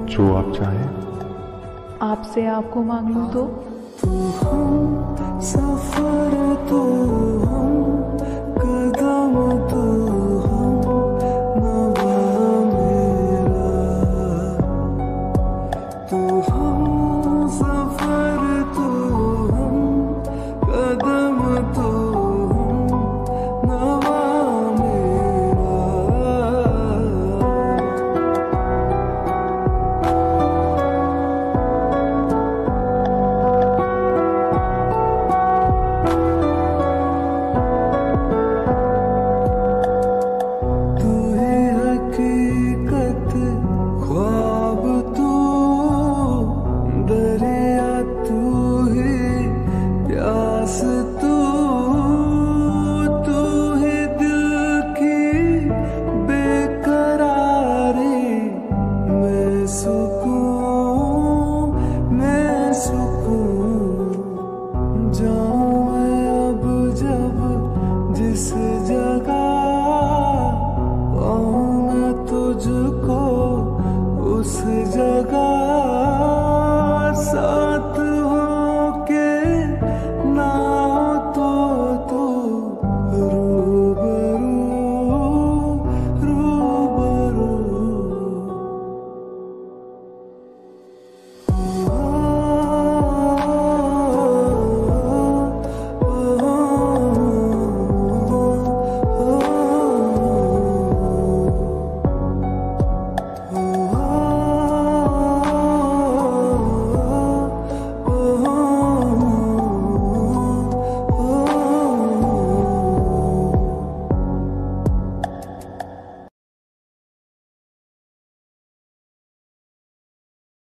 जो आप चाहें। आपसे आपको मांग लूं तो? तू हम सफर, तू हम कदम, तू हम नवा मेरा। तू हम सफर, तू हम कदम, तू हम नवा मेरा। तू ही हकीकत, ख्वाब तू, दरिया तू ही, प्यास तू, तू ही दिल की बेकरारी। मैं सुकून, मैं सुकून, जाऊं मैं अब जब जिस जगह, पाऊं मैं तुझको उस जगह।